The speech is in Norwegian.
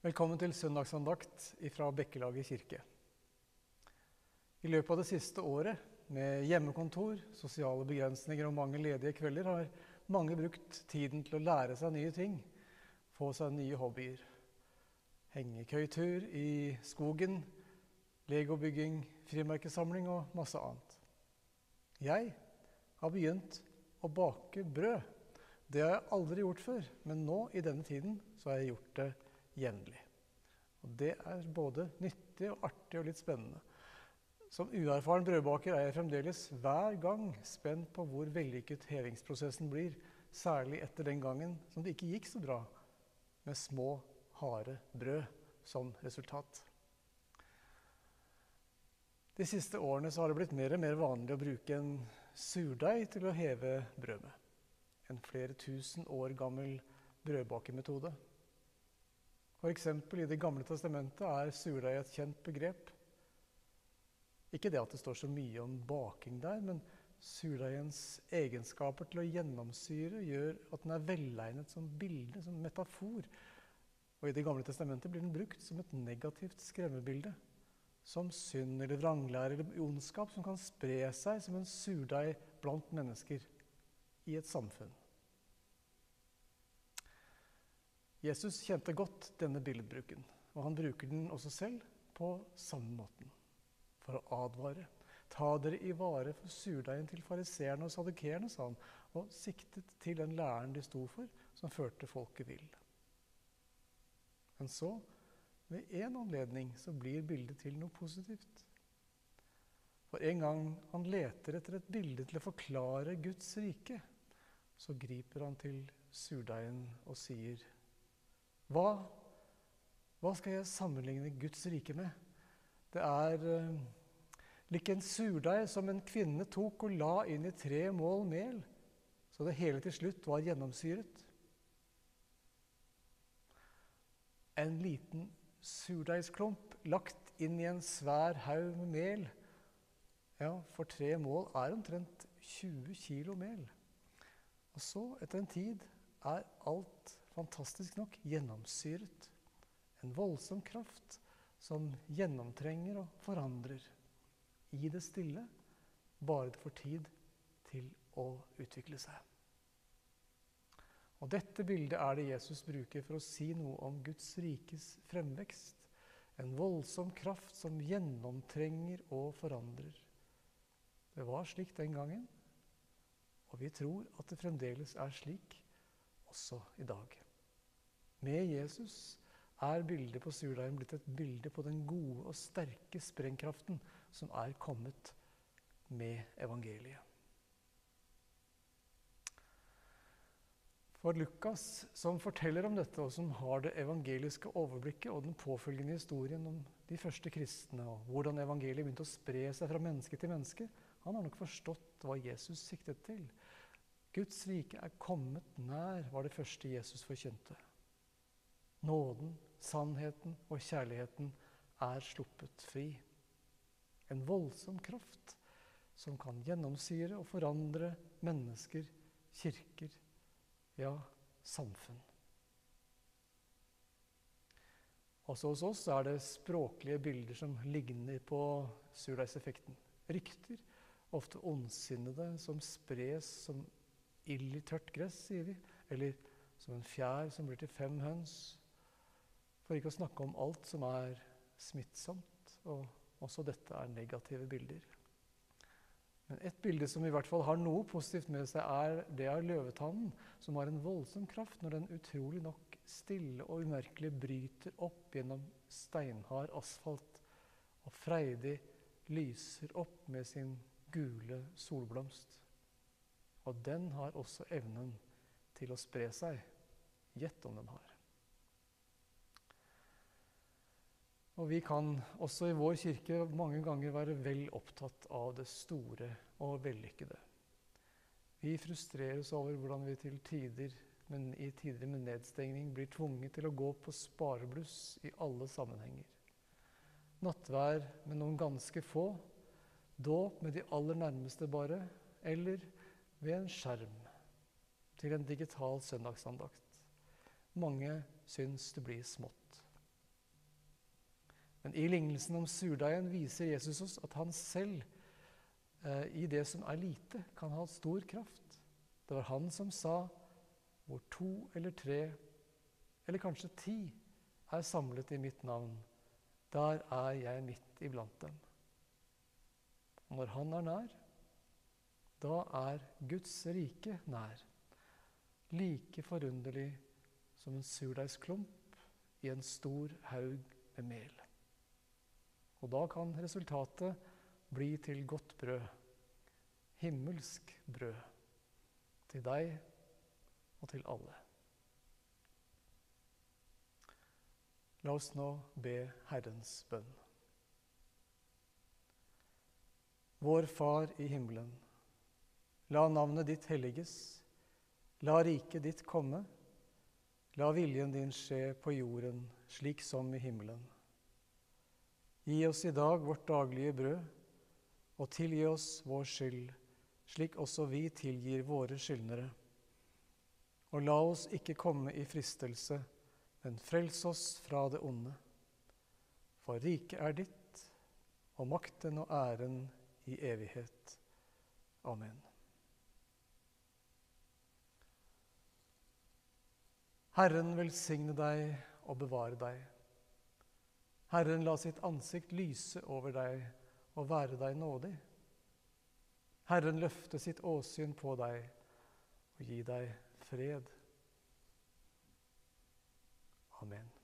Velkommen til søndagsandakt fra Bekkelaget kirke. I løpet av det siste året, med hjemmekontor, sosiale begrensninger og mange ledige kvelder, har mange brukt tiden til å lære seg nye ting, få seg nye hobbyer. Hengekøytur i skogen, legobygging, frimerkesamling og masse annet. Jeg har begynt å bake brød. Det har jeg aldri gjort før, men nå i denne tiden så har jeg gjort det jevnlig. Og det er både nyttig og artig og litt spennende. Som uerfaren brødbaker er jeg fremdeles hver gang spent på hvor vellykket hevingsprosessen blir, særlig etter den gangen som det ikke gikk så bra, med små, harde brød som resultat. De siste årene så har det blitt mer og mer vanlig å bruke en surdeig til å heve brød med. En flere tusen år gammel brødbakemetode. For eksempel i Det gamle testamentet er surdeig et kjent begrep. Ikke det at det står så mye om baking der, men surdeigens egenskaper til å gjennomsyre gjør at den er velegnet som bilde, som metafor. Og i Det gamle testamentet blir den brukt som et negativt skremmebilde, som synd eller vranglære eller ondskap som kan spre seg som en surdeig blant mennesker i et samfunn. Jesus kjente godt denne billedbruken, og han bruker den også selv på samme måten. For å advare. Ta dere i vare for surdeigen til fariseerne og sadukerene, sa han, og siktet til den læren de sto for, som førte folket vill. Men så, ved en anledning, så blir bildet til noe positivt. For en gang han leter etter et bilde til å forklare Guds rike, så griper han til surdeigen og sier: Hva skal jeg sammenligne Guds rike med? Det er lik en surdeig som en kvinne tok og la inn i 3 mål mel, så det hele til slutt var gjennomsyret. En liten surdeigsklump lagt inn i en svær haug med mel, ja, for 3 mål er omtrent 20 kilo mel. Og så, etter en tid, er alt fantastisk nok gjennomsyret. En voldsom kraft som gjennomtrenger og forandrer. I det stille, bare det får tid til å utvikle seg. Og dette bildet er det Jesus bruker for å si noe om Guds rikes fremvekst. En voldsom kraft som gjennomtrenger og forandrer. Det var slik den gangen, og vi tror at det fremdeles er slik også i dag. Med Jesus er bildet på surdeigen blitt et bilde på den gode og sterke sprengkraften som er kommet med evangeliet. For Lukas, som forteller om dette, og som har det evangeliske overblikket og den påfølgende historien om de første kristne, og hvordan evangeliet begynte å spre seg fra menneske til menneske, han har nok forstått hva Jesus siktet til. Guds rike er kommet nær, var det første Jesus forkynte. Nåden, sannheten og kjærligheten er sluppet fri. En voldsom kraft som kan gjennomsyre og forandre mennesker, kirker, ja, samfunn. Også hos oss er det språklige bilder som ligner på surdeigseffekten. Rykter, ofte ondsinnede, som spres som ild i tørt gress, sier vi, eller som en fjær som blir til 5 høns. For ikke å snakke om alt som er smittsomt, og også dette er negative bilder. Men et bilde som i hvert fall har noe positivt med seg, er det av løvetannen, som har en voldsom kraft når den utrolig nok stille og umerkelig bryter opp gjennom steinhard asfalt, og freidig lyser opp med sin gule solblomst. Og den har også evnen til å spre seg. Gjett om den har. Og vi kan også i vår kirke mange ganger være vel opptatt av det store og vellykkede. Vi frustreres over hvordan vi til tider, men i tider med nedstengning, blir tvunget til å gå på sparebluss i alle sammenhenger. Nattvær med noen ganske få, dåp med de aller nærmeste bare, eller ved en skjerm til en digital søndagsandakt. Mange syns det blir smått. Men i lignelsen om surdeigen viser Jesus oss at han selv i det som er lite kan ha stor kraft. Det var han som sa, hvor 2 eller 3, eller kanskje 10 er samlet i mitt navn, der er jeg midt iblant dem. Og når han er nær, da er Guds rike nær, like forunderlig som en surdeigsklump i en stor haug med mel. Og da kan resultatet bli til godt brød, himmelsk brød, til deg og til alle. La oss nå be Herrens bønn. Vår Far i himmelen, la navnet ditt helliges, la riket ditt komme, la viljen din skje på jorden slik som i himmelen. Gi oss i dag vårt daglige brød, og tilgi oss vår skyld, slik også vi tilgir våre skyldnere. Og la oss ikke komme i fristelse, men frels oss fra det onde. For riket er ditt, og makten og æren i evighet. Amen. Herren velsigne deg og bevare deg. Herren la sitt ansikt lyse over deg og være deg nådig. Herren løfte sitt åsyn på deg og gi deg fred. Amen.